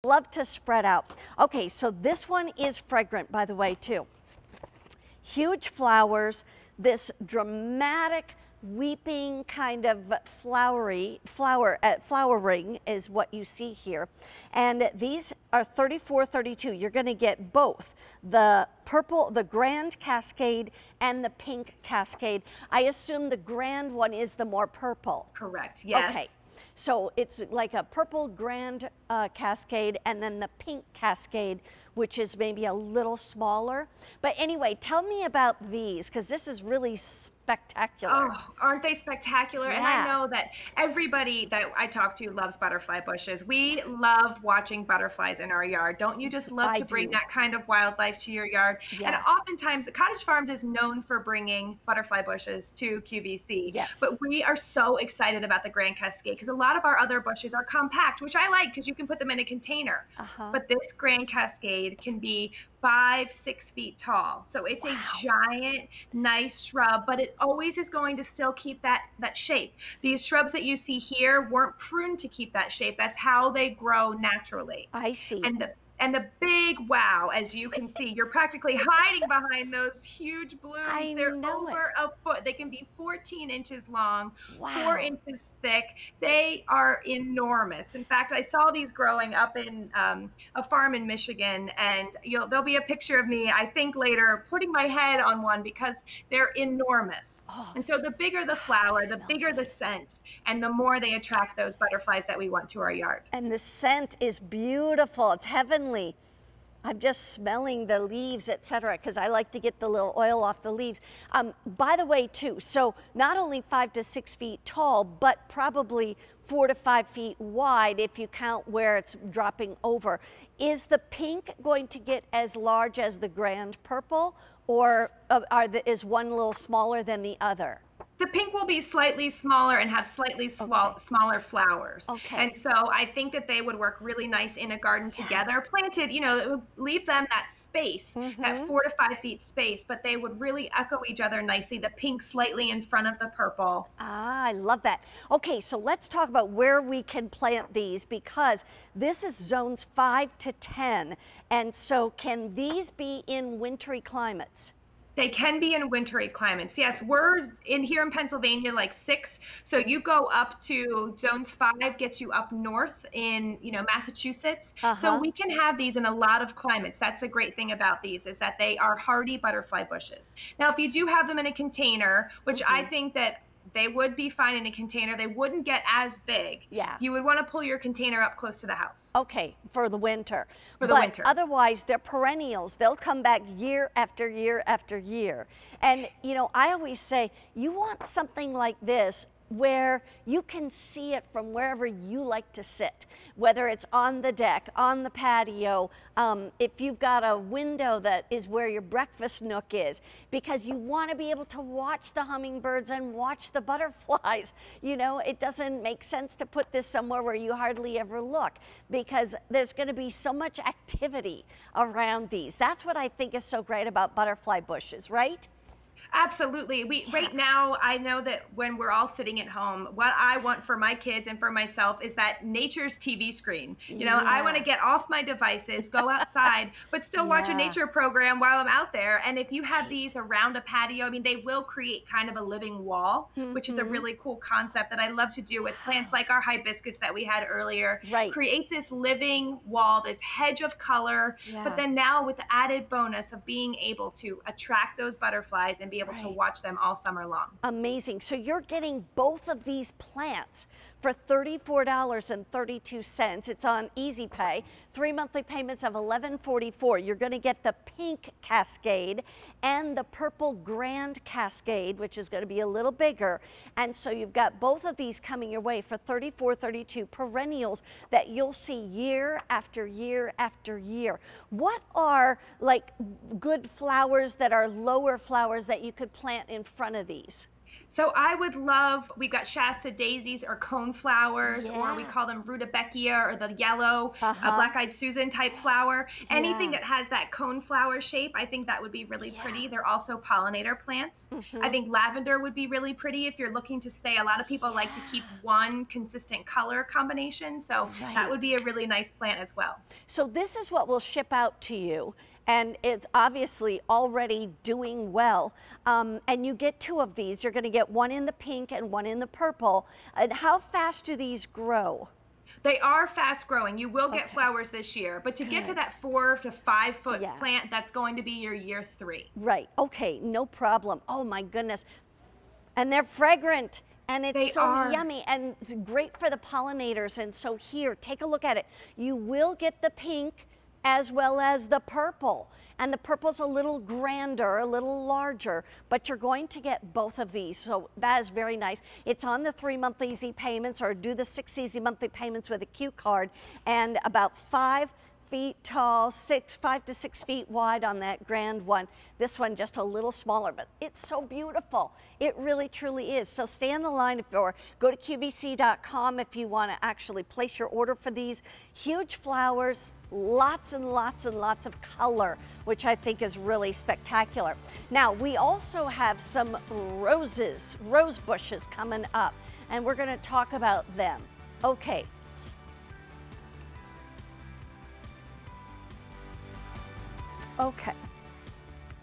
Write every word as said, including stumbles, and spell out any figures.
love to spread out. Okay, so this one is fragrant, by the way, too. Huge flowers, this dramatic weeping kind of flowery flower uh, flowering is what you see here, and these are thirty-four thirty-two. You're going to get both the purple, the grand cascade, and the pink cascade. I assume the grand one is the more purple. Correct, yes. Okay, so it's like a purple grand uh, cascade, and then the pink cascade, which is maybe a little smaller. But anyway, tell me about these, because this is really spectacular. Oh, aren't they spectacular? Yeah. And I know that everybody that I talk to loves butterfly bushes. We love watching butterflies in our yard. Don't you just love I to bring do. that kind of wildlife to your yard? Yes. And oftentimes, Cottage Farms is known for bringing butterfly bushes to Q V C. Yes. But we are so excited about the Grand Cascade because a lot of our other bushes are compact, which I like because you can put them in a container. Uh-huh. But this Grand Cascade can be five, six feet tall. So it's Wow. a giant, nice shrub, but it always is going to still keep that, that shape. These shrubs that you see here weren't pruned to keep that shape. That's how they grow naturally. I see. And the and the big wow, as you can see, you're practically hiding behind those huge blooms. I They're know over a foot. They can be fourteen inches long, Wow. four inches thick. They are enormous. In fact, I saw these growing up in um, a farm in Michigan, and you'll, there'll be a picture of me, I think later, putting my head on one because they're enormous. Oh. And so the bigger the flower, the bigger the scent, and the more they attract those butterflies that we want to our yard. And the scent is beautiful. It's heavenly. I'm just smelling the leaves, et cetera, because I like to get the little oil off the leaves. Um, by the way, too, so not only five to six feet tall, but probably four to five feet wide if you count where it's dropping over. Is the pink going to get as large as the grand purple, or uh, are the, is one a little smaller than the other? The pink will be slightly smaller and have slightly small, Okay. smaller flowers. Okay. And so I think that they would work really nice in a garden together, planted, you know, it would leave them that space, Mm-hmm. that four to five feet space, but they would really echo each other nicely. The pink slightly in front of the purple. Ah, I love that. Okay, so let's talk about where we can plant these, because this is zones five to ten. And so can these be in wintry climates? They can be in wintry climates. Yes, we're in here in Pennsylvania, like six. So you go up to zones five, gets you up north in, you know, Massachusetts. Uh-huh. So we can have these in a lot of climates. That's the great thing about these, is that they are hardy butterfly bushes. Now, if you do have them in a container, which mm-hmm. I think that they would be fine in a container, they wouldn't get as big. Yeah. You would want to pull your container up close to the house. Okay, for the winter. For the but winter. Otherwise, they're perennials. They'll come back year after year after year. And, you know, I always say, you want something like this where you can see it from wherever you like to sit, whether it's on the deck, on the patio, um, if you've got a window that is where your breakfast nook is, because you want to be able to watch the hummingbirds and watch the butterflies. You know, it doesn't make sense to put this somewhere where you hardly ever look, because there's going to be so much activity around these. That's what I think is so great about butterfly bushes, right? Absolutely. We right now, I know that when we're all sitting at home, what I want for my kids and for myself is that nature's T V screen. You know, Yeah. I want to get off my devices, go outside, but still watch Yeah. a nature program while I'm out there. And if you have these around a patio, I mean, they will create kind of a living wall, Mm-hmm. which is a really cool concept that I love to do with plants like our hibiscus that we had earlier. Right. Create this living wall, this hedge of color, Yeah. but then now with the added bonus of being able to attract those butterflies and be able to Right. watch them all summer long. Amazing. So you're getting both of these plants for thirty-four dollars and thirty-two cents. It's on Easy Pay. Three monthly payments of eleven forty-four. You're going to get the pink Cascade and the purple Grand Cascade, which is going to be a little bigger. And so you've got both of these coming your way for thirty-four thirty-two, perennials that you'll see year after year after year. What are like good flowers that are lower flowers that you could plant in front of these? So I would love, we've got Shasta daisies or cone flowers, or we Yeah. call them rudbeckia, or the yellow uh, Uh-huh. black-eyed Susan type flower. Anything Yeah. that has that cone flower shape, I think that would be really Yeah. pretty. They're also pollinator plants. I Mm-hmm. think lavender would be really pretty if you're looking to stay. A lot of people like to keep Yeah. one consistent color combination, so that Right. would be a really nice plant as well. So this is what we'll ship out to you, and it's obviously already doing well. Um, and you get two of these. You're going to get one in the pink and one in the purple. And how fast do these grow? They are fast growing. You will get Okay. flowers this year, but to get to Good. that four to five foot Yeah. plant, that's going to be your year three. Right. Okay. No problem. Oh my goodness. And they're fragrant. And it's They so are. yummy and it's great for the pollinators. And so here, take a look at it. You will get the pink as well as the purple. And the purple's a little grander, a little larger, but you're going to get both of these. So that is very nice. It's on the three month easy payments, or do the six easy monthly payments with a Q card, and about five feet tall, six, five to six feet wide on that grand one. This one just a little smaller, but it's so beautiful. It really, truly is. So stay on the line, if, or go to Q V C dot com if you want to actually place your order for these. Huge flowers, lots and lots and lots of color, which I think is really spectacular. Now, we also have some roses, rose bushes coming up, and we're going to talk about them. Okay. Okay.